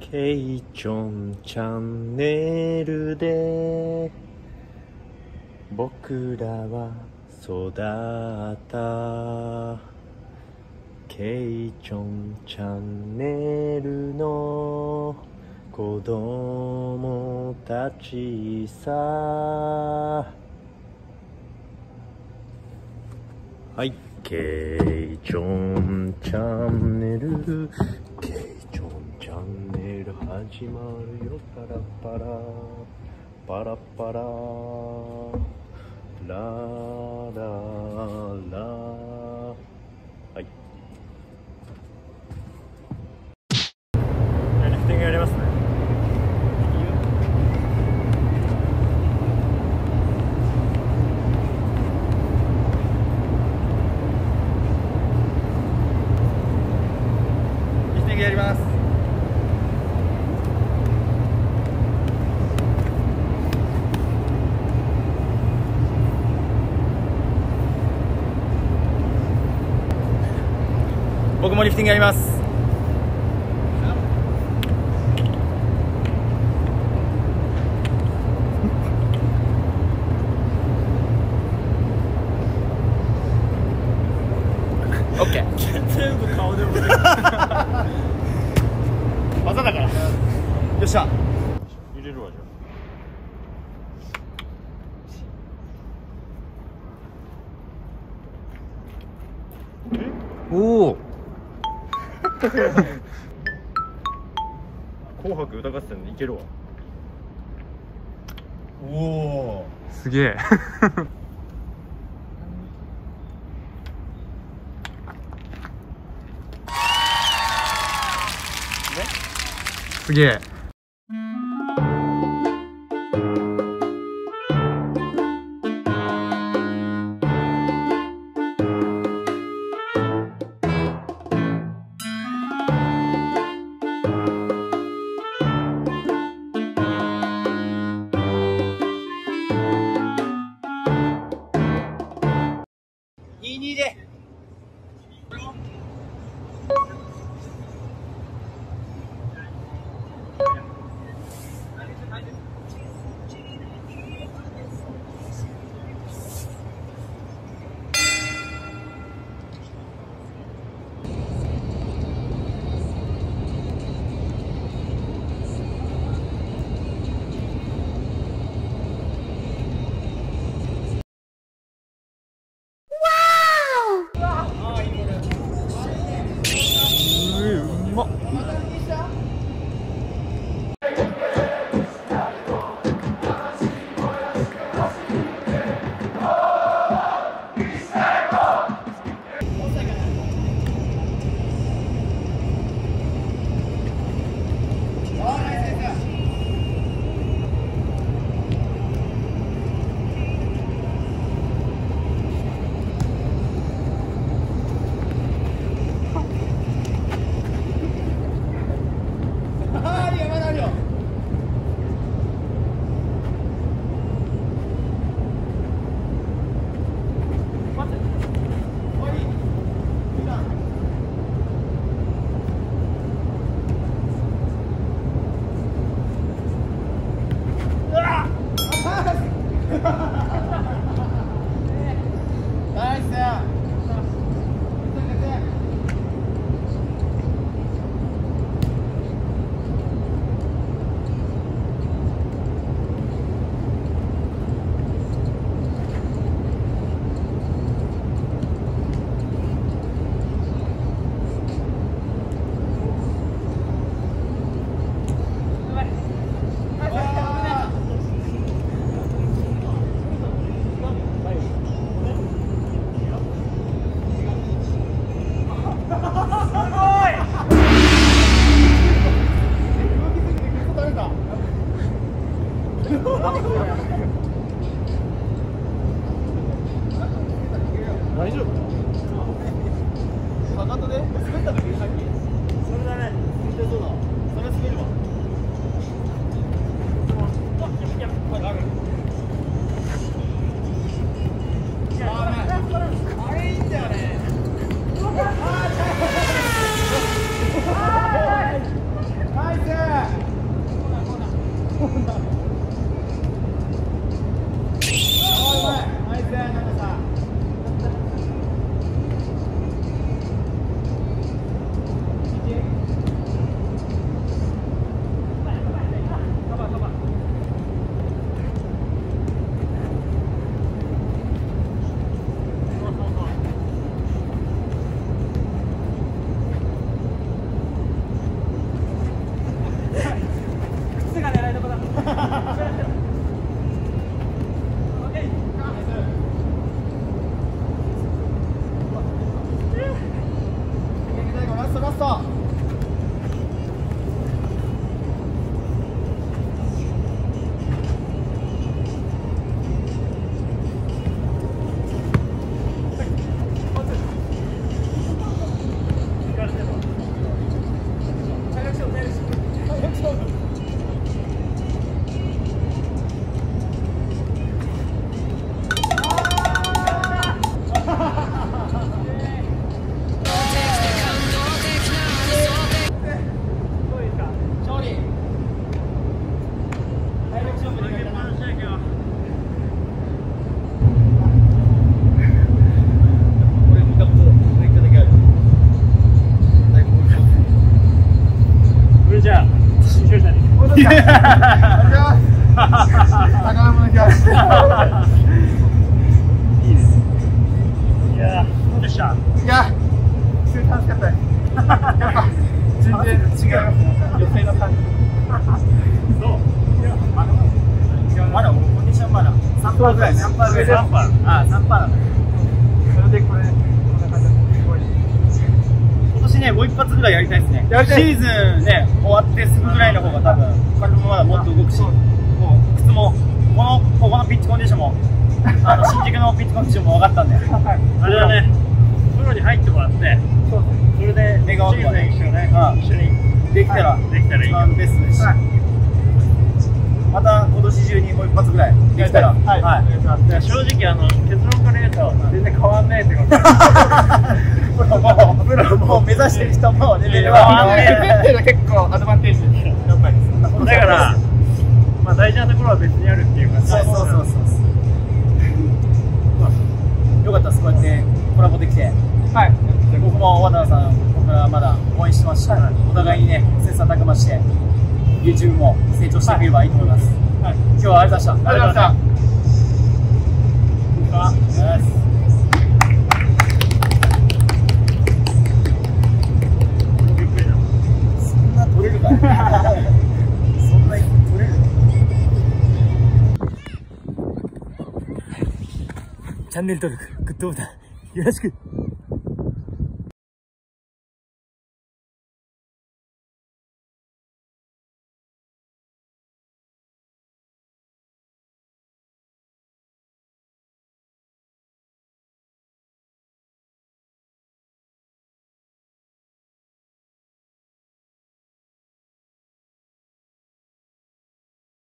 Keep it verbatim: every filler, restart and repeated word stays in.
ケイチョンチャンネルで僕らは育ったケイチョンチャンネルの子供たちさ。はい、ケイチョンチャンネル、ケイチョンチャンネル始まるよ。パラパラパラパララララ。はい、リフティングやりますね。やります。僕もリフティングやります。オッケー。全部顔でもね。技だから。よっしゃ。入れるわじゃあ。え？おお。紅白歌合戦でいけるわ。おお。すげえ。すげえ。にじゅうにで。大丈夫？かかとで滑った時にさっきそれだね。そうだ。それ滑るわ。やっぱダメ。あれいいんだよね。ナイス。 スト。もう一発ぐらいやりたいですね。シーズンね、終わってすぐぐらいの方が多分、体もまだもっと動くし、もう靴も、この、ここのピッチコンディションも、あの新宿のピッチコンディションも分かったんで、あれはね、プロに入ってもらって、それで、シーズン一緒ね、一緒にできたら、できたら一番ベストですし、また今年中にもう一発ぐらいできたら、正直、あの結論から言うと、全然変わんないってことです。プロも目指してる人もレベルは結構アドバンテージです。だから、まあ大事なところは別にあるっていうか、そうそうそうそう。よかったです、こうやってコラボできて。はい。僕も渡辺さん、僕はまだ応援してますし、お互いにね、切磋琢磨して、YouTube も成長していければいいと思います。今日はありがとうございました。ありがとうございました。取れるかいそんなに取れるチャンネル登録、グッドボタンよろしく。